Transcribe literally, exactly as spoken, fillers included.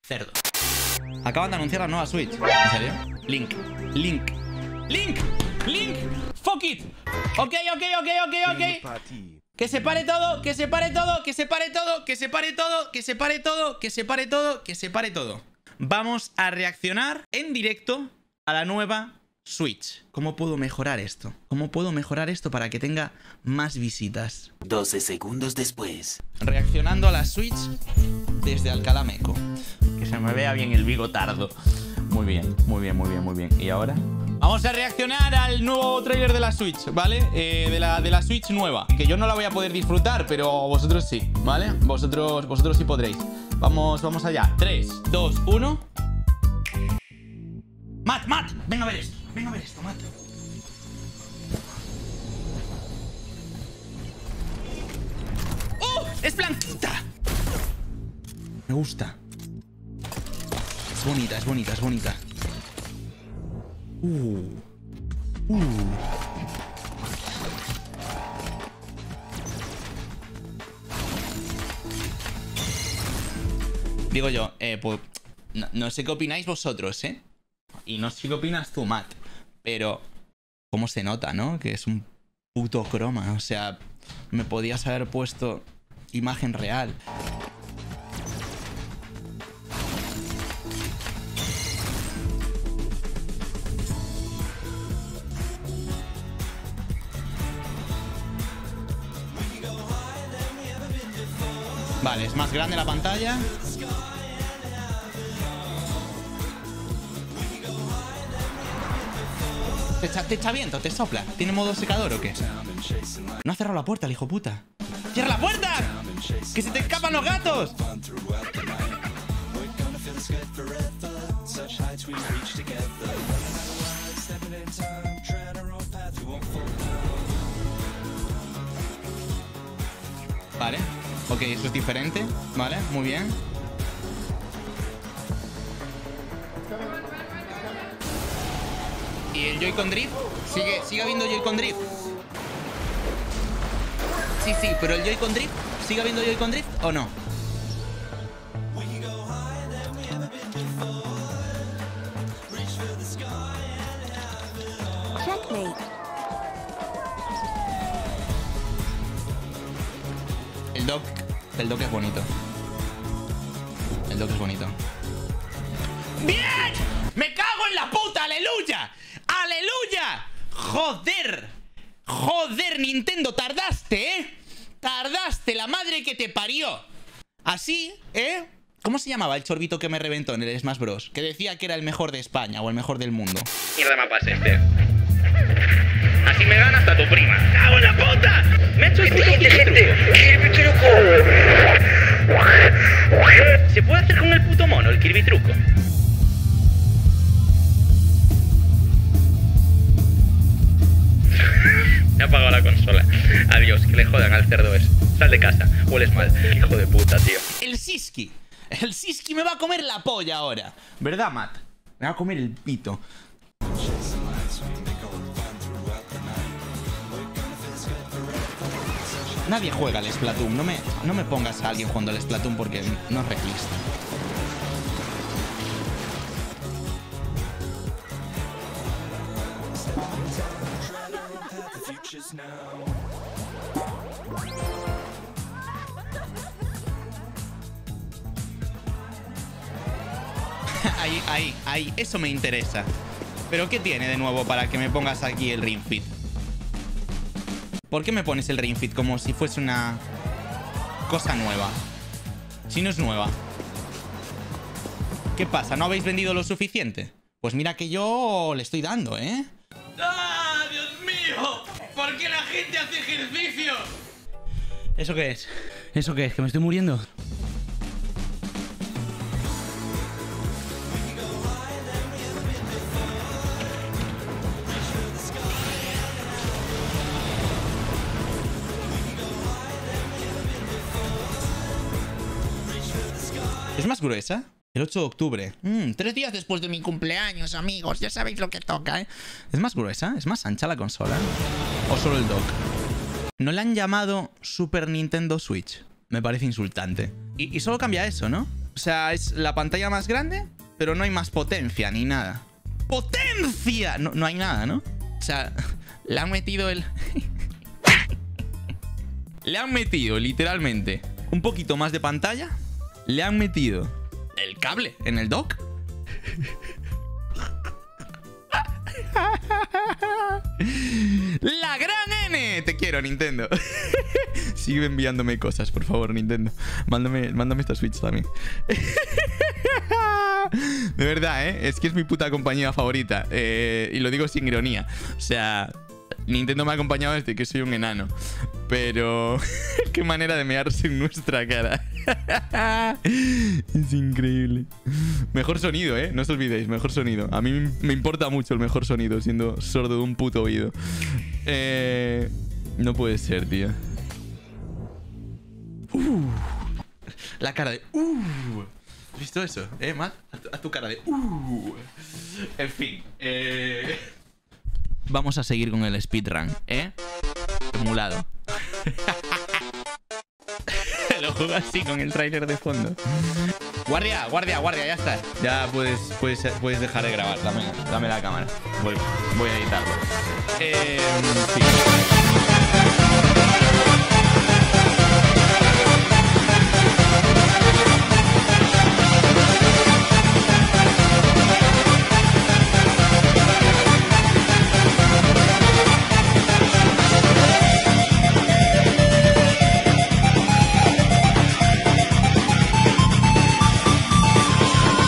Cerdo. Acaban de anunciar la nueva Switch. ¿En serio? Link. Link. Link. Link. Fuck it. Ok, ok, ok, ok, ok. Que se pare todo, que se pare todo, que se pare todo, que se pare todo, que se pare todo, que se pare todo, que se pare todo. Vamos a reaccionar en directo a la nueva Switch. ¿Cómo puedo mejorar esto? ¿Cómo puedo mejorar esto para que tenga más visitas? doce segundos después. Reaccionando a la Switch desde Alcalá Meco. Que se me vea bien el bigotardo. Muy bien, muy bien, muy bien, muy bien. ¿Y ahora? Vamos a reaccionar al nuevo tráiler de la Switch, ¿vale? Eh, de, la, de la Switch nueva. Que yo no la voy a poder disfrutar, pero vosotros sí, ¿vale? Vosotros, vosotros sí podréis. Vamos, vamos allá. tres, dos, uno. Matt, Matt, venga a ver esto. Venga a ver esto, Matt. ¡Oh! ¡Es blanquita! Me gusta. Es bonita, es bonita, es bonita. Uh. Uh. Digo yo, eh, pues no, no sé qué opináis vosotros, ¿eh? Y no sé qué opinas tú, Matt. Pero cómo se nota, ¿no? Que es un puto croma. O sea, me podías haber puesto imagen real. Vale, es más grande la pantalla. ¿Te echa, te echa viento? ¿Te sopla? ¿Tiene modo secador o qué? No ha cerrado la puerta el hijo puta. ¡Cierra la puerta! ¡Que se te escapan los gatos! Vale. Ok, eso es diferente. Vale, muy bien. ¿Y el Joy-Con Drift? ¿Sigue, ¿Sigue habiendo Joy-Con Drift? Sí, sí, pero el Joy-Con Drift, ¿sigue habiendo Joy-Con Drift o no? Checkmate. El dock, el dock es bonito. El dock es bonito. ¡Bien! ¡Me cago en la puta! ¡Aleluya! ¡Aleluya! ¡Joder! ¡Joder, Nintendo! Tardaste, ¿eh? Tardaste, la madre que te parió. Así, ¿eh? ¿Cómo se llamaba el chorbito que me reventó en el Smash Bros? Que decía que era el mejor de España o el mejor del mundo. Mierda mapa es este. Así me gana hasta tu prima. ¡Cago en la puta! ¡Me ha hecho el puto gente! ¡Kirby truco! ¿Se puede hacer con el puto mono el Kirby truco? Me ha apagado la consola. Adiós, que le jodan al cerdo ese. Sal de casa, hueles mal. Hijo de puta, tío. El Siski. El Siski me va a comer la polla ahora. ¿Verdad, Matt? Me va a comer el pito. Nadie juega al Splatoon. No me, no me pongas a alguien jugando al Splatoon porque no es realista. Ahí, ahí, ahí. Eso me interesa. ¿Pero qué tiene de nuevo para que me pongas aquí el Ring Fit? ¿Por qué me pones el Ring Fit como si fuese una cosa nueva? Si no es nueva. ¿Qué pasa? ¿No habéis vendido lo suficiente? Pues mira que yo le estoy dando, ¿eh? ¡Ah, Dios mío! ¿Por qué la gente hace ejercicio? ¿Eso qué es? ¿Eso qué es? ¿Que me estoy muriendo? ¿Es más gruesa? El ocho de octubre. Mm, tres días después de mi cumpleaños, amigos. Ya sabéis lo que toca, ¿eh? ¿Es más gruesa? ¿Es más ancha la consola? ¿O solo el dock? ¿No la han llamado Super Nintendo Switch? Me parece insultante. Y, y solo cambia eso, ¿no? O sea, es la pantalla más grande, pero no hay más potencia ni nada. ¡Potencia! No, no hay nada, ¿no? O sea, le han metido el... le han metido, literalmente, un poquito más de pantalla. Le han metido el cable en el dock. ¡La gran N! Te quiero, Nintendo. Sigue enviándome cosas, por favor, Nintendo. Mándame, mándame esta Switch también. De verdad, ¿eh? Es que es mi puta compañía favorita. Eh, y lo digo sin ironía. O sea, Nintendo me ha acompañado desde que soy un enano. Pero... qué manera de mearse en nuestra cara. Es increíble. Mejor sonido, ¿eh? No os olvidéis, mejor sonido. A mí me importa mucho el mejor sonido, siendo sordo de un puto oído. Eh... No puede ser, tío. Uh. La cara de... Uh. ¿Has visto eso? ¿Eh, Matt? Haz tu, haz tu cara de... Uh. En fin. Eh... Vamos a seguir con el speedrun, ¿eh? Emulado. Lo juego así con el tráiler de fondo. Guardia, guardia, guardia, ya está. Ya puedes, puedes, puedes dejar de grabar. Dame, dame la cámara. Voy, voy a editarlo. Eh, sí.